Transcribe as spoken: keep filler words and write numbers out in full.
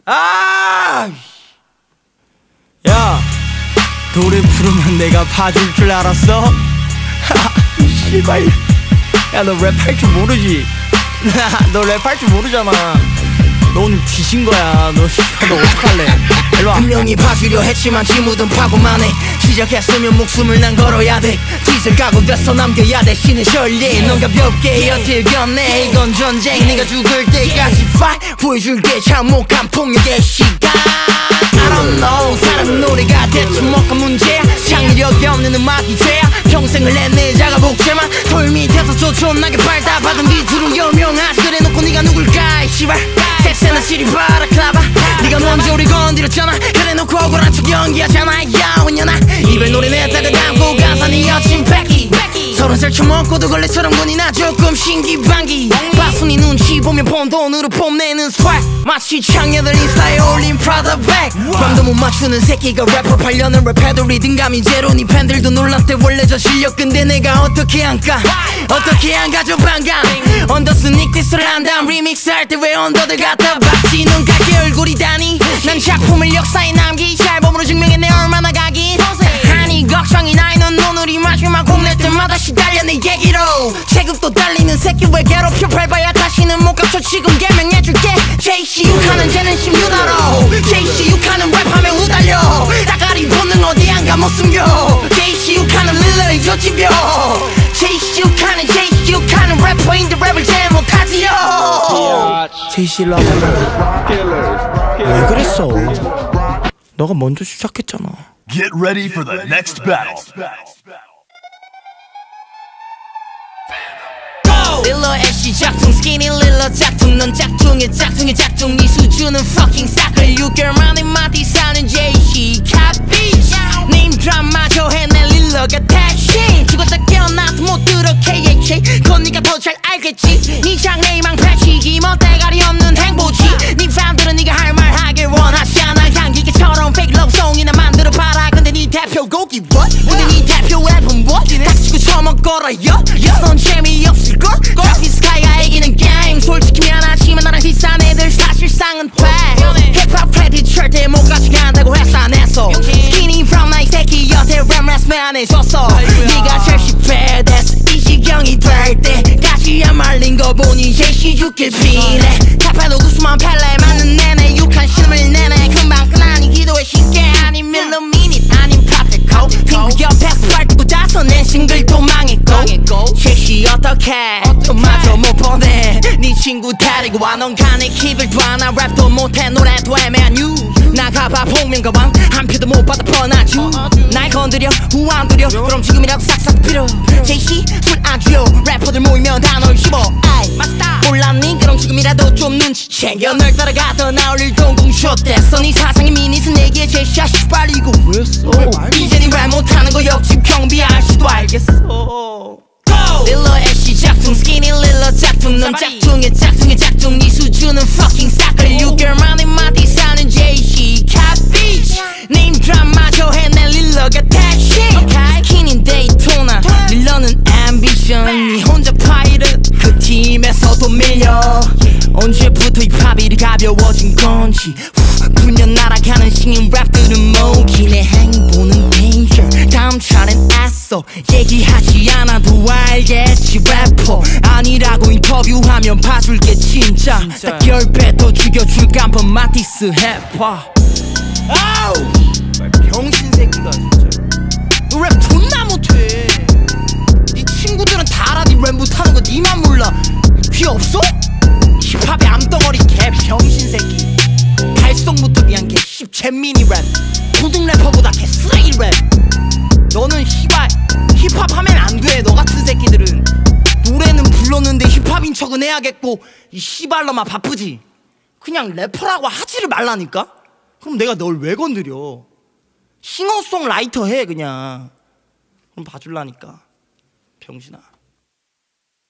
아! 야, 노래 부르면 내가 봐줄 줄 알았어? 씨발. 야, 너 랩할 줄 모르지? 너 랩할 줄 모르잖아. 너 오늘 뒤진 거야. 너, 너 어떡할래? 일로와. 분명히 봐주려 했지만 지무든 파고만 해. 시작했으면 목숨을 난 걸어야 돼. 뒤질 까고 돼서 남겨야 돼. 신은 셜리 넌 가볍게 엿들겼네. 이건 전쟁. 네가 죽을 때까지 fight. 보여줄게 참혹한 폭력의 시간. I don't know. 사랑은 노래가 대충 뭐가 문제야. 창의력이 없는 음악이 돼야 평생을 내 자가 복제만 돌 밑에서 조촐하게 밟다 받은 비트로 유명하지. 그래놓고 네가 누굴까 씨발. 섹스는 시리 바라클라바. 네가 먼저 우리 건드렸잖아. 그래놓고 억울한 척 연기하잖아. 야원년아 이별 노래 냈다가 담고 가사 네 여친 베키. 서른 살 처먹고도 걸레처럼 군이나 조금 신기반기. 바순이 눈치 보면 본 돈으로 폼내는 스웩. 마치 창녀들 인스타에 올린 프라다 백. 밤도 못 맞추는 새끼가 래퍼 팔 년을 랩해도 리듬감이 제로. 네 팬들도 놀랐대 원래 저 실력. 근데 내가 어떻게 한가 어떻게 안 가져 반감. 언더스닉 디스를 한담. 리믹스 할 때 왜 언더들 갖다 박지. 넌 갈게 얼굴이 다니. 난 작품을 역사에 남기지. 앨범으로 증명했네 얼마나 가긴. 아니 걱정이 나이. 넌 오늘이 마지막 공낼 때마다 시달려 내 얘기로. 체급도 달리는 새끼 왜 괴롭혀. 밟아야 다시는 못 갚쳐. 지금 개명해줄게. 제이씨유카는 쟤는 심유다로. 제이씨유카는 랩하면 우달려. 따가리 본능 어디 안 가 못 숨겨. 제이씨유카는 릴러의 조지벼. 제이씨유카는 제이씨유카는 래퍼인데 랩을 잘 못하지요. 제이씨일로 와봐. 왜 그랬어? 너가 먼저 시작했잖아. Get ready for the next battle. 릴러의 시작중 스키니 릴러 짝퉁. 넌 짝퉁의 짝퉁의 짝퉁. 네 수준은 fucking 싸클. 육 개월 만에 마디 사는 제이씨유카 비치. 네임 드랍마저 해낸 릴러가 대신. 죽었다 깨어나도 못 들어 케이에이치. 그건 네가 더 잘 알겠지. 네 장래희망 패치기 뭐 대가리 없는 행보지. 네 팬들은 네가 할 말 하길 원하지 않아. 향기계처럼 fake love song이나 만들어 봐라. 근데 네 대표곡이 what? 근데 네 대표 앨범 what? 닥치고 처먹거라 여? 넌 재미없을걸? 커피 스카이가 이기는 게임. 솔직히 미안하지만 나랑 비싼 애들 사실상은 돼. 힙합 프레디 절대 못 가져간다고 했어 안 했어. 스키니브라운 나이 새끼 여태 랩 레슨을 안 해줬어. 네가 제일 실패됐어. 이 지경이 될 때까지 안 말린 거 보니 제이씨유길 비례. 탑에도 구수만 펠레 맞는 내내 육한 신음을 내내. 금방 끝나니 기도해 쉽게 아닌 밀러미닛 아닌 파테코. 핑크 옆에서 발뜨고 다서낸 싱글도 망했고. 제이씨 어떡해 마저 못 보내. 네 친구 데리고 와. 넌 간에 킵을 둬. 나 랩도 못해 노래도 애매한 유. 나가봐 복면가왕 한 표도 못 받아 뻔하죠. 날 건드려 후 안 두려. 그럼 지금이라도 싹싹 빌어. 제이씨 술 안 주요. 래퍼들 모이면 다 널 씹어. 몰랐니? 그럼 지금이라도 좀 눈치 챙겨. 널 따라가던 나 올릴 동궁 숏됐어. 네 사상이 미니스 내게 제시야 씨발 이거 왜 써? 이제 니 랩 못하는 거 역집 경비할 수도 알겠어. 릴러의 시작중 스키니 릴러 짝퉁. 넌 짝퉁의 짝퉁의 짝퉁. 네 수준은 fucking 싸클. 육 개월 만에 마디 사는 제이씨유카 비치. 네임 드랍마저 해낸 릴러가 대신. 스키니 데이토나 릴러는 앰비션. 네 혼자 파이를 그 팀에서도 밀려. 언제부터 힙합이 가벼워진 건지. 분명 날아가는 신인 랩들은 모기. 내 행보는 danger. 다음 차례는 애써 얘기하지 않아도 알겠지. 래퍼 아니라고 인터뷰하면 봐줄게 진짜. 딱 열 배 더 죽여줄 간판 마티스 해봐. 아우 병신 새끼가 진짜. 너 랩 존나 못해. 네 친구들은 다 알아. 네 랩 못하는 거 니만 몰라. 귀 없어? 힙합의 암덩어리 개 병신 새끼. 발성부터 그냥 개 씹 잼민이 랩. 고등 래퍼보다 개 쓰레기 랩. 너는 힙합 힙합 하면 안 돼. 너 같은 새끼들은 노래는 불렀는데 힙합인 척은 해야겠고. 이 씨발놈아 바쁘지? 그냥 래퍼라고 하지를 말라니까? 그럼 내가 널 왜 건드려? 싱어송라이터 해 그냥. 그럼 봐줄라니까 병신아.